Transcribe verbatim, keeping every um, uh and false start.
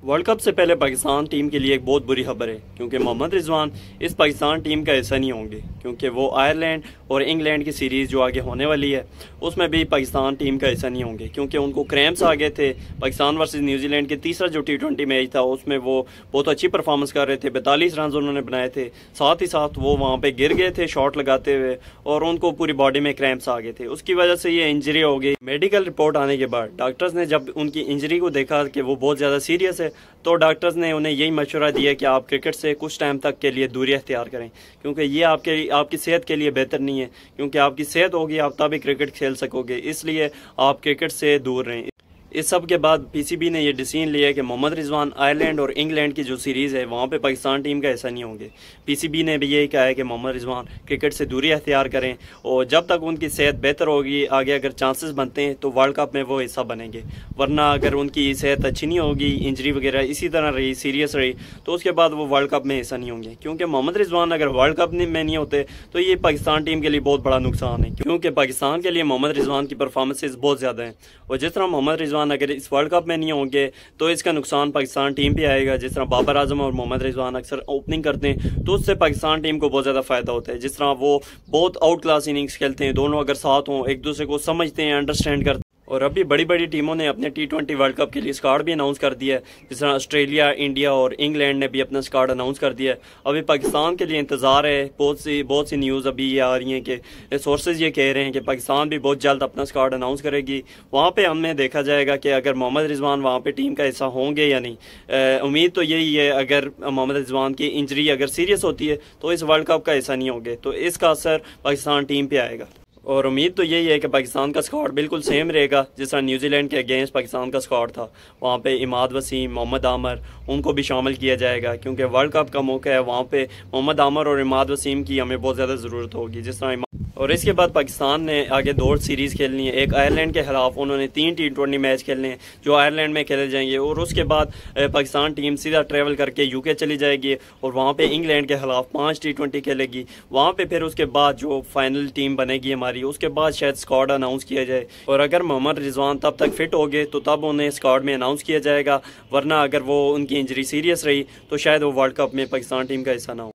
World cup से पहले Pakistan team के लिए एक बहुत बुरी खबर है, क्योंकि मोहम्मद रिजवान इस पाकिस्तान टीम का हिस्सा नहीं होंगे, क्योंकि वो आयरलैंड और इंग्लैंड की सीरीज़ जो आगे होने वाली है उसमें भी पाकिस्तान टीम का हिस्सा नहीं होंगे, क्योंकि उनको क्रैम्प्स आ गए थे। पाकिस्तान वर्सेस न्यूजीलैंड के तीसरा जो टी ट्वेंटी मैच था उसमें वो बहुत अच्छी परफॉर्मेंस कर रहे थे, बैतालीस रन उन्होंने बनाए थे। साथ ही साथ वो वहाँ पर गिर गए थे शॉट लगाते हुए और उनको पूरी बॉडी में क्रैम्प्स आ गए थे। उसकी वजह से ये इंजरी हो गई। मेडिकल रिपोर्ट आने के बाद डॉक्टर्स ने जब उनकी इंजरी को देखा कि वो बहुत ज़्यादा सीरियस है, तो डॉक्टर्स ने उन्हें यही मशवरा दिया कि आप क्रिकेट से कुछ टाइम तक के लिए दूरी अख्तियार करें, क्योंकि ये आपके आपकी सेहत के लिए बेहतर नहीं है, क्योंकि आपकी सेहत होगी आप तभी क्रिकेट खेल सकोगे, इसलिए आप क्रिकेट से दूर रहें। इस सब के बाद पीसीबी ने यह डिसीजन लिया कि मोहम्मद रिजवान आयरलैंड और इंग्लैंड की जो सीरीज़ है वहाँ पे पाकिस्तान टीम का हिस्सा नहीं होंगे। पीसीबी ने भी यही कहा है कि मोहम्मद रिजवान क्रिकेट से दूरी अख्तियार करें और जब तक उनकी सेहत बेहतर होगी, आगे अगर चांसेस बनते हैं तो वर्ल्ड कप में वो हिस्सा बनेंगे, वरना अगर उनकी सेहत अच्छी नहीं होगी, इंजरी वगैरह इसी तरह रही, सीरियस रही, तो उसके बाद वो वर्ल्ड कप में हिस्सा नहीं होंगे। क्योंकि मोहम्मद रिजवान अगर वर्ल्ड कप में नहीं होते तो ये पाकिस्तान टीम के लिए बहुत बड़ा नुकसान है, क्योंकि पाकिस्तान के लिए मोहम्मद रिजवान की परफॉर्मेंसेज बहुत ज़्यादा हैं और जिस तरह मोहम्मद रिजवान अगर इस वर्ल्ड कप में नहीं होंगे तो इसका नुकसान पाकिस्तान टीम पे आएगा। जिस तरह बाबर आजम और मोहम्मद रिजवान अक्सर ओपनिंग करते हैं तो उससे पाकिस्तान टीम को बहुत ज़्यादा फ़ायदा होता है। जिस तरह वो बहुत आउट क्लास इनिंग्स खेलते हैं, दोनों अगर साथ हों, एक दूसरे को समझते हैं, अंडरस्टैंड करते हैं। और अभी बड़ी बड़ी टीमों ने अपने टी ट्वेंटी वर्ल्ड कप के लिए स्क्वाड भी अनाउंस कर दिया है, जिस तरह ऑस्ट्रेलिया, इंडिया और इंग्लैंड ने भी अपना स्क्वाड अनाउंस कर दिया है। अभी पाकिस्तान के लिए इंतज़ार है। बहुत सी बहुत सी न्यूज़ अभी ये आ रही हैं कि सोर्सेज ये कह रहे हैं कि पाकिस्तान भी बहुत जल्द अपना स्क्वाड अनाउंस करेगी। वहाँ पे हमें देखा जाएगा कि अगर मोहम्मद रिजवान वहाँ पे टीम का हिस्सा होंगे या नहीं। उम्मीद तो यही है, अगर मोहम्मद रिजवान की इंजरी अगर सीरियस होती है तो इस वर्ल्ड कप का हिस्सा नहीं होंगे, तो इसका असर पाकिस्तान टीम पर आएगा। और उम्मीद तो यही है कि पाकिस्तान का स्क्वाड बिल्कुल सेम रहेगा जिस तरह न्यूजीलैंड के अगेंस्ट पाकिस्तान का स्क्वाड था। वहाँ पे इमाद वसीम, मोहम्मद आमर, उनको भी शामिल किया जाएगा, क्योंकि वर्ल्ड कप का मौका है। वहाँ पे मोहम्मद आमर और इमाद वसीम की हमें बहुत ज़्यादा ज़रूरत होगी। जिस तरह और इसके बाद पाकिस्तान ने आगे दो सीरीज़ खेलनी है। एक आयरलैंड के खिलाफ उन्होंने तीन टी ट्वेंटी मैच खेलने हैं जो आयरलैंड में खेले जाएंगे, और उसके बाद पाकिस्तान टीम सीधा ट्रैवल करके यूके चली जाएगी और वहाँ पे इंग्लैंड के खिलाफ पाँच टी ट्वेंटी खेलेगी। वहाँ पे फिर उसके बाद जो फाइनल टीम बनेगी हमारी, उसके बाद शायद स्क्वाड अनाउंस किया जाए। और अगर मोहम्मद रिजवान तब तक फिट हो गए तो तब उन्हें स्क्वाड में अनाउंस किया जाएगा, वरना अगर वो उनकी इंजरी सीरियस रही तो शायद वो वर्ल्ड कप में पाकिस्तान टीम का हिस्सा ना हो।